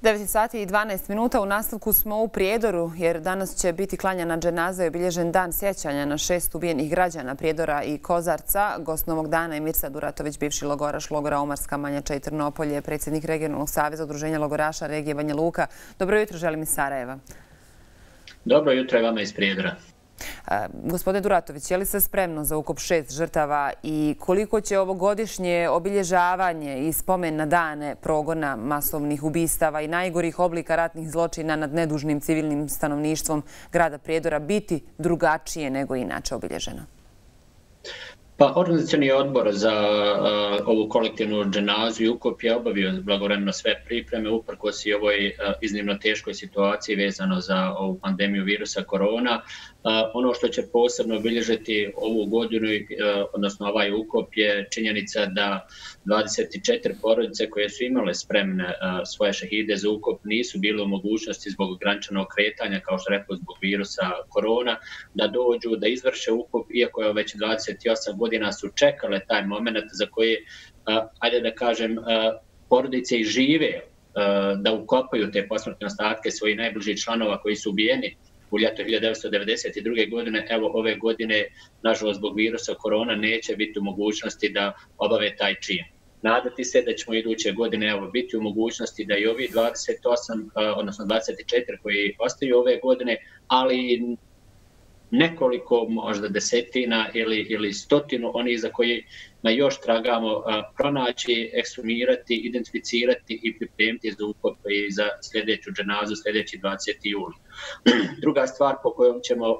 9 sati i 12 minuta. U nastavku smo u Prijedoru jer danas će biti klanjana dženaza i obilježen dan sjećanja na 6 ubijenih građana Prijedora i Kozarca. Gost novog dana je Mirsad Duratović, bivši logoraš logora Omarska, Manjača i Trnopolje, predsjednik Regionalnog saveza udruženja logoraša regije Banja Luka. Dobro jutro, želim iz Sarajeva. Dobro jutro i vama iz Prijedora. Gospodine Duratović, je li se spremno za ukop 6 žrtava i koliko će ovogodišnje obilježavanje i spomen na dane progona masovnih ubistava i najgorih oblika ratnih zločina nad nedužnim civilnim stanovništvom grada Prijedora biti drugačije nego inače obilježeno? Pa, organizacioni odbor za ovu kolektivnu dženazu i ukop je obavio blagovremeno sve pripreme uprkos i ovoj iznimno teškoj situaciji vezano za ovu pandemiju virusa korona. Ono što će posebno obilježiti ovu godinu, odnosno ovaj ukop, je činjenica da 24 porodice koje su imale spremne svoje šehide za ukop nisu bile u mogućnosti zbog ograničenog kretanja, kao što rekao, zbog virusa korona, da dođu, da izvrše ukop, iako je već 28 godina su čekale taj moment za koji, ajde da kažem, porodice i žive da ukopaju te posmrtne ostatke svojih najbližih članova koji su ubijeni u ljeto 1992. godine. Evo, ove godine, nažalost, zbog virusa korona neće biti u mogućnosti da obave taj čin. Nadati se da ćemo iduće godine biti u mogućnosti da i ovi 28, odnosno 24 koji ostaju ove godine, ali nekoliko, možda desetina ili stotinu onih za kojima još tragamo, pronaći, ekshumirati, identificirati i pripremiti za ukop i za sljedeću dženazu, sljedeći 20. juli. Druga stvar po kojom ćemo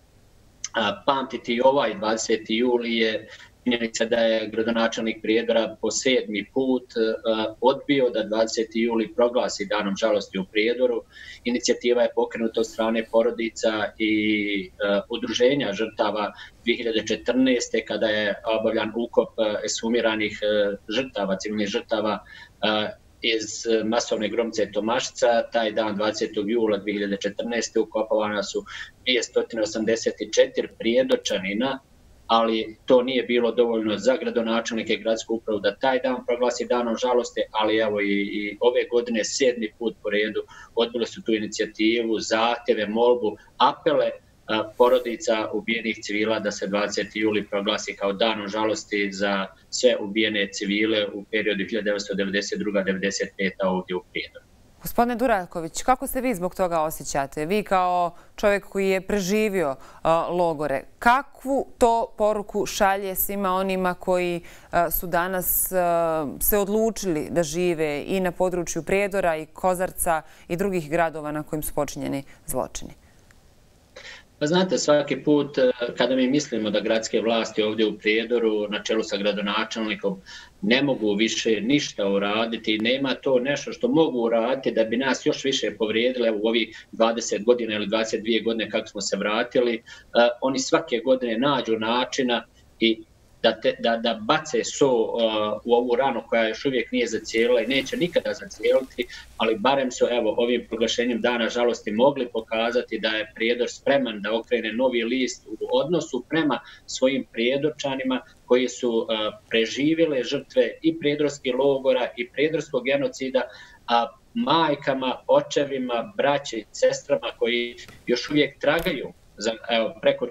pamtiti ovaj 20. juli je činjenica da je gradonačelnik Prijedora po 7. put odbio da 20. juli proglasi danom žalosti u Prijedoru. Inicijativa je pokrenuta od strane porodica i udruženja žrtava 2014. kada je obavljan ukop ekshumiranih žrtava, civilnih žrtava iz masovne gromce Tomašca. Taj dan 20. jula 2014. ukopavana su 284 prijedočanina, ali to nije bilo dovoljno za gradonačelnike i gradsku upravu da taj dan proglasi danom žalosti, ali evo i ove godine 7. put po redu odbili su tu inicijativu, zahtjeve, molbu, apele porodica ubijenih civila da se 20. juli proglasi kao danom žalosti za sve ubijene civile u periodu 1992-1995. ovdje u Prijedoru. Gospodine Duratović, kako se vi zbog toga osjećate? Vi kao čovjek koji je preživio logore, kakvu to poruku šalje svima onima koji su danas se odlučili da žive i na području Prijedora i Kozarca i drugih gradova na kojim su počinjeni zločini? Pa znate, svaki put kada mi mislimo da gradske vlasti ovdje u Prijedoru na čelu sa gradonačelnikom ne mogu više ništa uraditi, nema to nešto što mogu uraditi da bi nas još više povrijedili u ovih 20 godina ili 22 godine kako smo se vratili, oni svake godine nađu načina i da bace so u ovu ranu koja još uvijek nije zacijelila i neće nikada zacijeliti, ali barem su ovim proglašenjem dana žalosti mogli pokazati da je Prijedor spreman da okrene novi list u odnosu prema svojim prijedorčanima koji su preživjele žrtve i prijedorskih logora i prijedorskog genocida, a majkama, očevima, braći i sestrama koji još uvijek tragaju za preko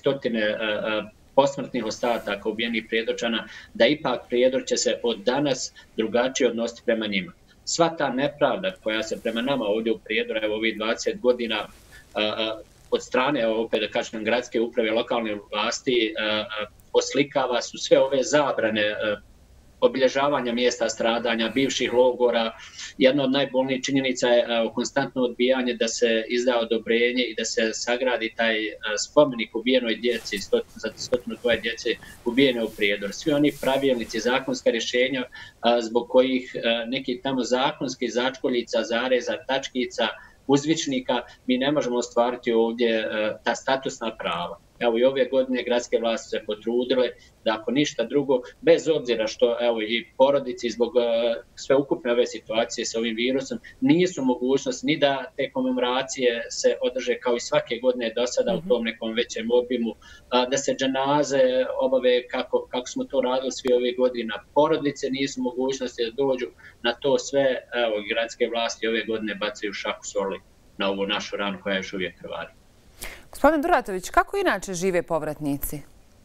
400 posmrtnih ostataka ubijenih prijedorčana, da ipak Prijedor će se od danas drugačije odnositi prema njima. Sva ta nepravda koja se prema nama ovdje u Prijedoru ovih 20 godina od strane, opet da kažem, gradske uprave, lokalne vlasti oslikava su sve ove zabrane obilježavanja mjesta stradanja, bivših logora. Jedna od najbolnijih činjenica je konstantno odbijanje da se izda odobrenje i da se sagradi taj spomenik ubijenoj djeci, za 102 djece ubijene u Prijedoru. Svi oni pravilnici, zakonska rješenja zbog kojih neki tamo zakonski začkoljica, zareza, tačkica, uzvičnika, mi ne možemo ostvariti ovdje ta statusna prava. Evo i ove godine gradske vlasti se potrudile da ako ništa drugo, bez obzira što evo i porodici zbog sveukupne ove situacije sa ovim virusom nisu mogućnost ni da te komemoracije se održe kao i svake godine do sada u tom nekom većem obimu, da se dženaze obave kako smo to radili svi ovih godina. Porodice nisu mogućnosti da dođu na to sve. Evo, gradske vlasti ove godine bacaju šaku soli na ovu našu ranu koja još uvijek krvari. Gospodin Duratović, kako inače žive povratnici?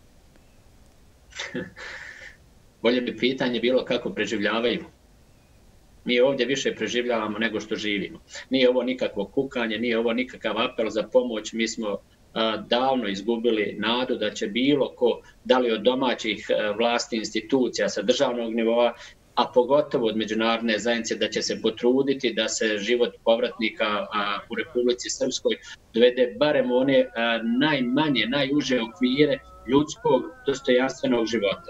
Bolje bi pitanje bilo kako preživljavaju. Mi ovdje više preživljavamo nego što živimo. Nije ovo nikakvo kukanje, nije ovo nikakav apel za pomoć. Mi smo davno izgubili nadu da će bilo ko, da li od domaćih vlasti institucija sa državnog nivoa, a pogotovo od međunarodne zajednice, da će se potruditi da se život povratnika u Republici Srpskoj dovede barem u one najmanje, najuže okvire ljudskog dostojanstvenog života.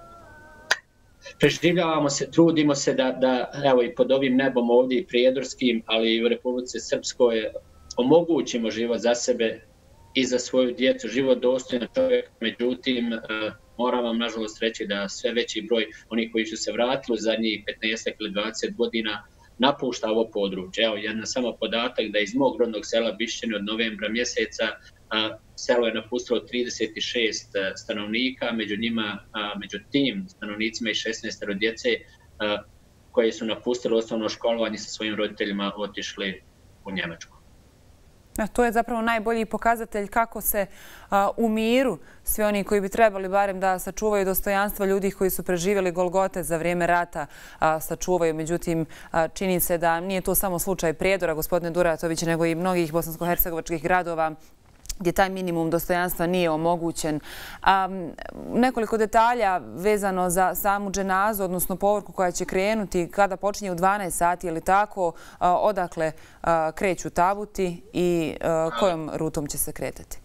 Preživljavamo se, trudimo se da evo i pod ovim nebom ovdje i prijedorskim, ali i u Republici Srpskoj omogućimo život za sebe i za svoju djecu, život dostojan čovjeka. Međutim, moram vam nažalost reći da sve veći broj onih koji su se vratili u zadnjih 15 ili 20 godina napušta ovo područje. Evo, jedan samo podatak da iz mog rodnog sela Bišćine od novembra mjeseca selo je napustilo 36 stanovnika, među tim stanovnicima i 16 djece koje su napustili osnovno školovanje sa svojim roditeljima otišli u Njemačku. To je zapravo najbolji pokazatelj kako se u miru svi oni koji bi trebali barem da sačuvaju dostojanstvo ljudi koji su preživjeli golgote za vrijeme rata sačuvaju. Međutim, čini se da nije to samo slučaj Prijedora, gospodine Duratović, nego i mnogih bosansko-hercegovačkih gradova gdje taj minimum dostojanstva nije omogućen. Nekoliko detalja vezano za samu dženazu, odnosno povorku koja će krenuti kada počinje u 12 sati ili tako, odakle kreću tabuti i kojom rutom će se kretati?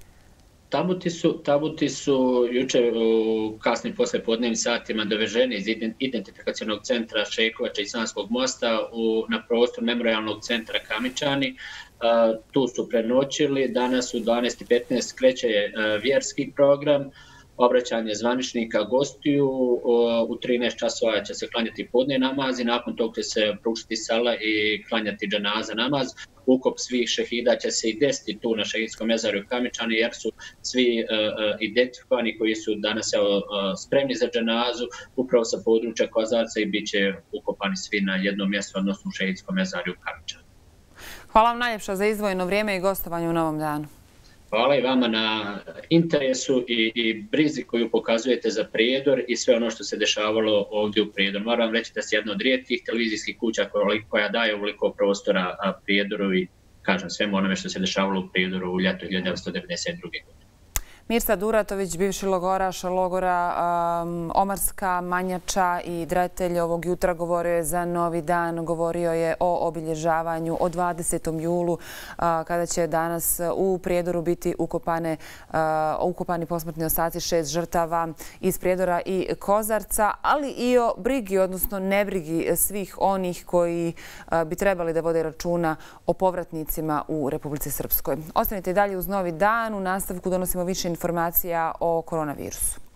Tabuti su juče u kasnim poslijepodnevnim satima doveženi iz identifikacionog centra Šejkovača i Sanskog mosta na prostor memorialnog centra Kamičani. Tu su prenoćili. Danas u 12:15 kreće vjerski program, obraćanje zvaničnika gostiju. U 13 časova će se klanjati podne namaz i nakon toga će se pružiti sala i klanjati dženaza namaz. Ukop svih šehida će se i desiti tu na Šehidskom mezarju Kamičani jer su svi identifikovani koji su danas spremni za dženazu upravo sa područja Kozarca i bit će ukopani svi na jednom mjestu, odnosno u Šehidskom mezarju Kamičani. Hvala vam najljepša za izdvojeno vrijeme i gostovanje u Novom danu. Hvala i vama na interesu i brizi koju pokazujete za Prijedor i sve ono što se dešavalo ovdje u Prijedoru. Moram vam reći da ste jedna od rijetkih televizijskih kuća koja daje ovoliko prostora Prijedoru i kažem svemu onome što se dešavalo u Prijedoru u ljetu 1992. godine. Mirsad Duratović, bivši logoraš logora Omarska, Manjača i Dretelj, ovog jutra govorio je za Novi dan, govorio je o obilježavanju o 20. julu, kada će danas u Prijedoru biti ukopani posmrtni ostaci 6 žrtava iz Prijedora i Kozarca, ali i o brigi, odnosno nebrigi svih onih koji bi trebali da vode računa o povratnicima u Republici Srpskoj. Ostanite dalje uz Novi dan, u nastavku donosimo više informacija o koronavirusu.